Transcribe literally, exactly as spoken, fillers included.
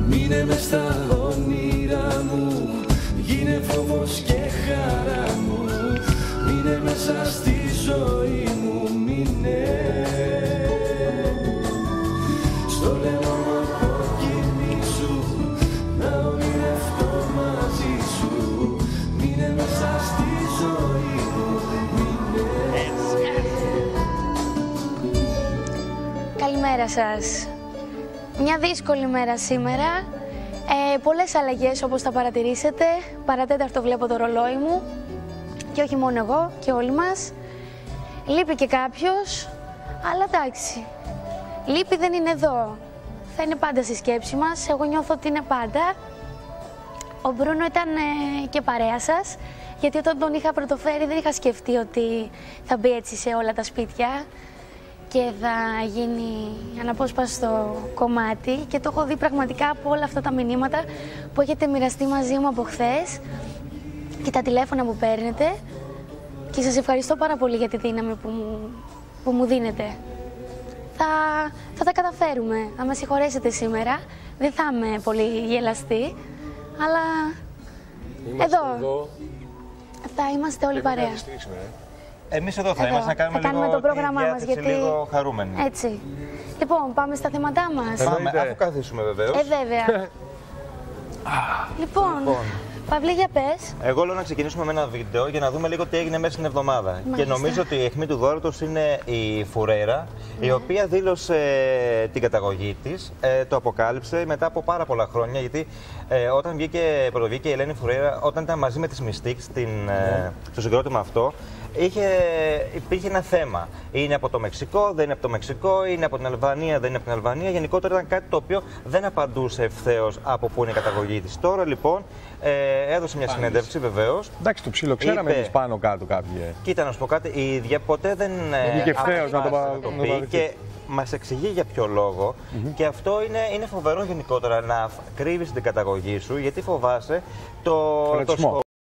Μείνε μες στα όνειρα μου, γίνε φόβος και χαρά μου. Μείνε μέσα στη ζωή μου, μείνε. Στο λαιμό μου αποκοιμήσου, να ονειρευτώ μαζί σου. Μείνε μέσα στη ζωή μου, μείνε. Καλημέρα σας. Μια δύσκολη μέρα σήμερα. Ε, πολλές αλλαγές όπως θα παρατηρήσετε. Παρατέταρτο βλέπω το ρολόι μου. Και όχι μόνο εγώ και όλοι μας. Λείπει και κάποιος, αλλά εντάξει. Λείπει δεν είναι εδώ. Θα είναι πάντα στη σκέψη μας. Εγώ νιώθω ότι είναι πάντα. Ο Μπρούνο ήταν ε, και παρέα σας. Γιατί όταν τον είχα πρωτοφέρει δεν είχα σκεφτεί ότι θα μπει έτσι σε όλα τα σπίτια και θα γίνει αναπόσπαστο κομμάτι, και το έχω δει πραγματικά από όλα αυτά τα μηνύματα που έχετε μοιραστεί μαζί μου από χθες και τα τηλέφωνα που παίρνετε, και σας ευχαριστώ πάρα πολύ για τη δύναμη που μου, που μου δίνετε. Θα, θα τα καταφέρουμε. Αν με συγχωρέσετε σήμερα, δεν θα είμαι πολύ γελαστή, αλλά είμαστε εδώ, εδώ θα είμαστε όλοι παρέα. Εμείς εδώ θα Εδώ. είμαστε να κάνουμε, θα κάνουμε λίγο το πρόγραμμά τη μας, διάθεση γιατί λίγο χαρούμενοι. έτσι. Λοιπόν, πάμε στα θέματά μας. Πάμε, αφού καθίσουμε βεβαίως. Ε, βέβαια. λοιπόν, Λοιπόν. Παυλή, για πες. Εγώ λέω να ξεκινήσουμε με ένα βίντεο για να δούμε λίγο τι έγινε μέσα στην εβδομάδα. Μάλιστα. Και νομίζω ότι η αιχμή του δώρατος είναι η Φουρέρα, ναι. η οποία δήλωσε την καταγωγή της, ε, το αποκάλυψε μετά από πάρα πολλά χρόνια. Γιατί ε, όταν βγήκε, πρωτοβγήκε η Ελένη Φουρέρα, όταν ήταν μαζί με τις Mystique στην, ναι. ε, στο συγκρότημα αυτό, Είχε, υπήρχε ένα θέμα. Είναι από το Μεξικό, δεν είναι από το Μεξικό, είναι από την Αλβανία, δεν είναι από την Αλβανία. Γενικότερα ήταν κάτι το οποίο δεν απαντούσε ευθέως από πού είναι η καταγωγή της. Τώρα λοιπόν ε, έδωσε μια συνέντευξη βεβαίως. Εντάξει, το ψήλο ξέραμε Είπε, εμείς πάνω κάτω κάποιοι. Κοίτα, να σου πω κάτι, η ίδια ποτέ δεν βγήκε ευθέως να το, το να πει το και μας εξηγεί για ποιο λόγο. Mm-hmm. Και αυτό είναι, είναι φοβερό γενικότερα, να κρύβεις την καταγωγή σου, γιατί φοβάσαι το, το σχόλιο.